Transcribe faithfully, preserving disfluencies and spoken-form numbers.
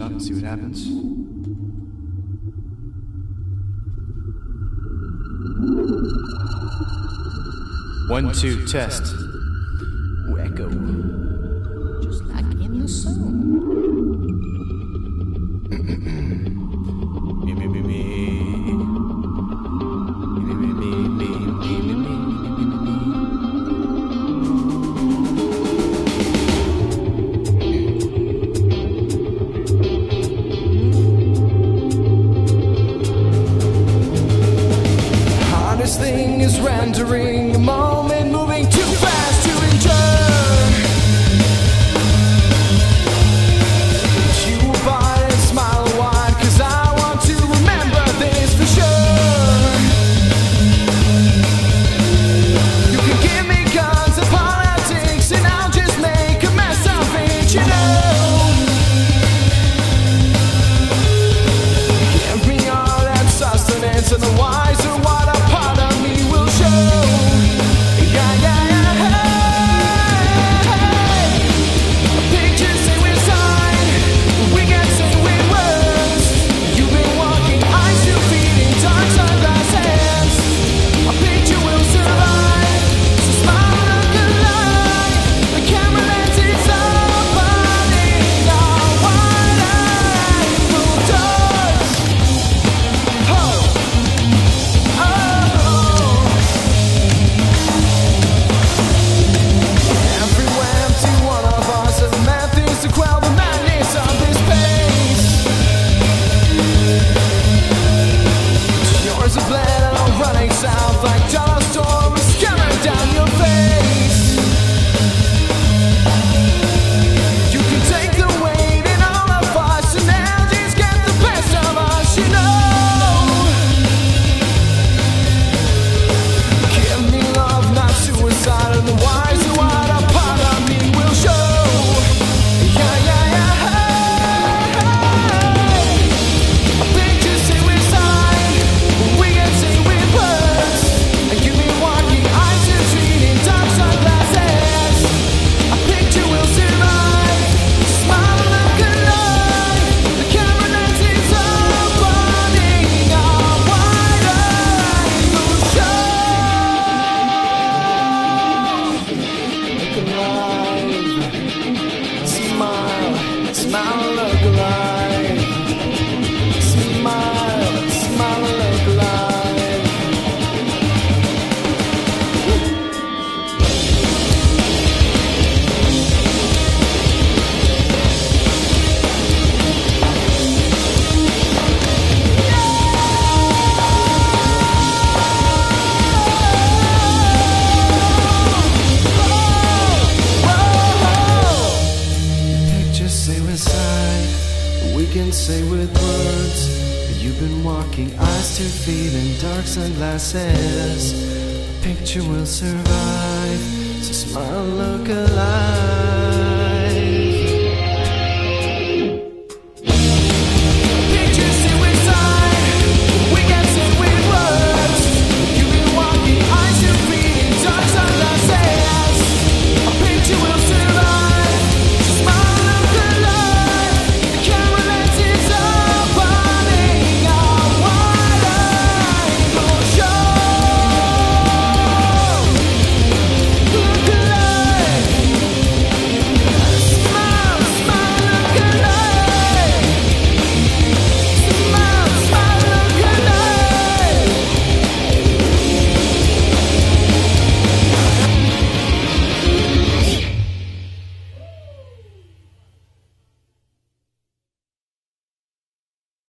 out and see what happens. One, two, test. Echo. Just like in the song. Me, me, me, me. Me, me, me, me, me, me, me. Hardest thing is rendering a moment, moving too fast to endure. You will bite and smile wide, cause I want to remember this for sure. You can give me guns and politics, and I'll just make a mess of it, you know. Give me all that sustenance, and the wise are what a part of me will show. Yeah, yeah, yeah, hey. Pictures say we're signed, we can say with words. You've been walking eyes to feet in dark sunglasses. A picture will survive, so smile, look alive. The camera lens is opening our wide-eyed full doors. Oh, oh. Everywhere empty, one of us has methods to quell the madness of this pace. Yours a bled and I'm running south like dollar storm is coming down your face. You can take the weight in all of us, and now just get the best of us, you know. Give me love, not suicide, and the wise and what a part of me will show. Yeah, yeah, yeah, hey. Pictures say we're signed, we can say with words. And you've been walking eyes to treat in dark sunglasses. A picture will survive, smile, look alive. The camera lens is opening our wide-eyed full show. Look alive, smile, smile, look alive. Smile, smile, look alive. Pictures say we're signed, we can say with words. You've been walking eyes to feet in dark sunglasses. A picture will survive, so smile, look alive.